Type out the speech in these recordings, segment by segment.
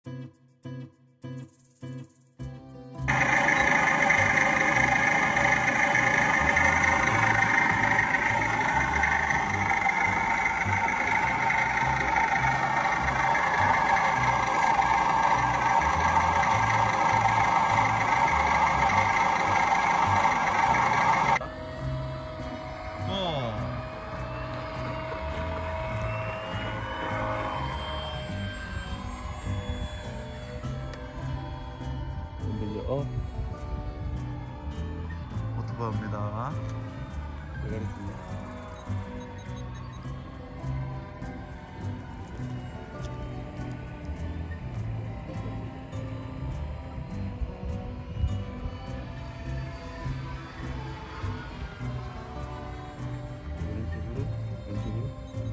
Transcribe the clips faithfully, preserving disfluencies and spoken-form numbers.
어? 오토바이입니다. 대가리 있네. 왼쪽으로? 왼쪽으로?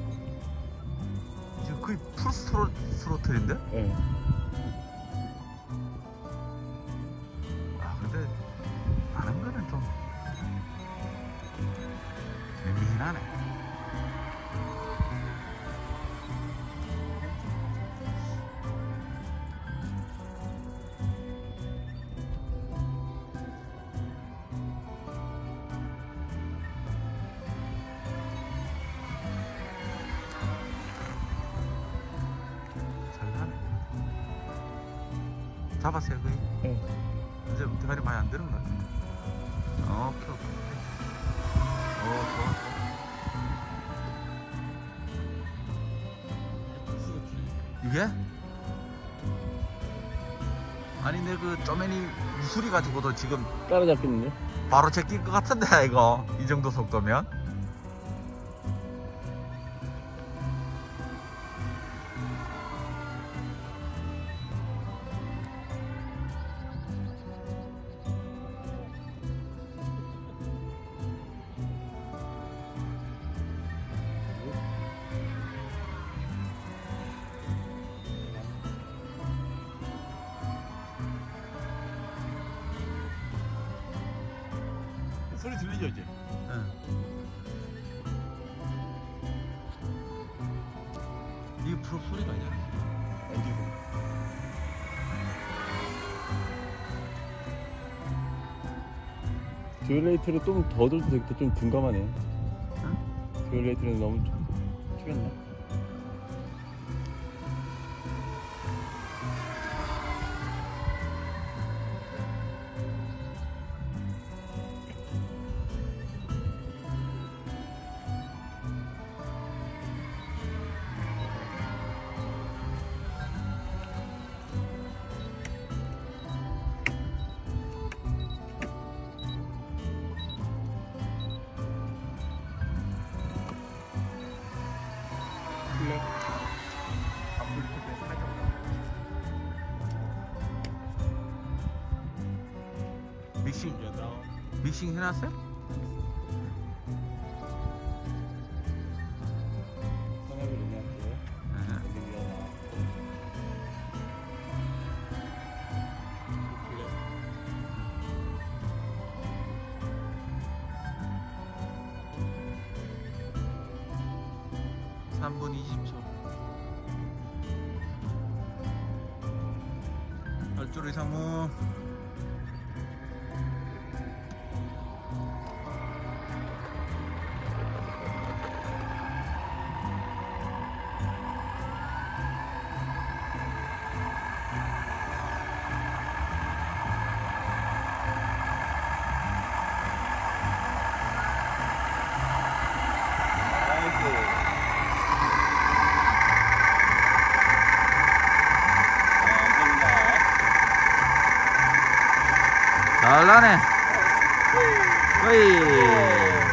지금 거의 풀 스트로, 스로틀인데? 네. 근데 하는 거는 좀 재미나네. 잘 나네. 잡았어요 거의? 네. 이제 대가리 많이 안 드는 것 같아. 어, 오케이, 오케이. 어, 좋아, 좋아. 이게? 아니, 내 그 쪼매니 무수리 가지고도 지금 따라잡겠는데? 바로 제낄 것 같은데, 이거. 이 정도 속도면. 소리 들리죠 이제? 응. 이게 프로 소리가 아니잖아. 엔진 소리. 듀얼레이터를 좀 더 들도 되겠다. 좀 둔감하네. 응? 듀얼레이터는 너무 튀었나? 클레? 앞으로 이렇게 살짝 믹싱, 믹싱 해놨어요? 성함이 뭐냐고요? 네. 삼 분 이십 초. 얼주리 상무. 잘 나네. 으이.